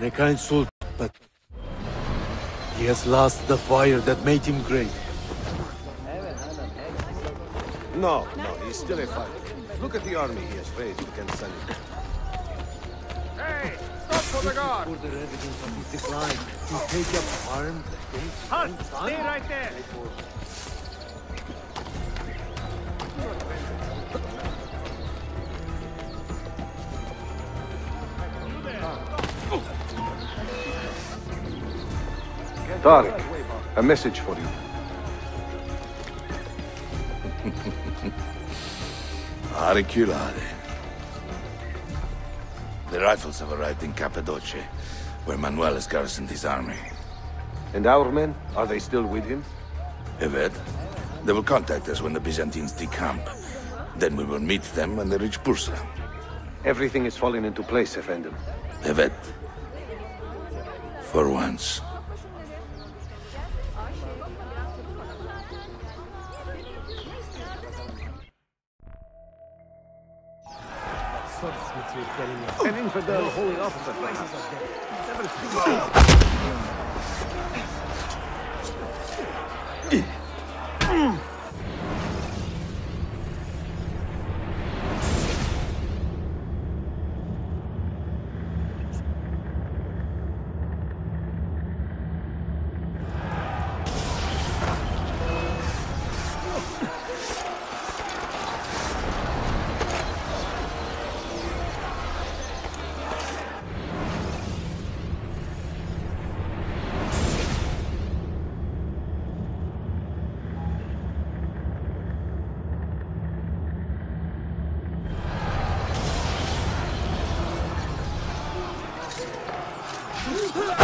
and a kind soul, but he has lost the fire that made him great. No, he's still a fighter. Look at the army he has raised against Salim. Hey, stop for the guard! For the evidence of his decline, to take up arms against Halt! Stay right there! Tariq, a message for you. Auriculare. The rifles have arrived in Cappadocia, where Manuel has garrisoned his army. And our men, are they still with him? Evet. They will contact us when the Byzantines decamp. Then we will meet them when they reach Bursa. Everything is falling into place, Effendim. Evet. For once. An infidel holy officer, perhaps. Never Huh?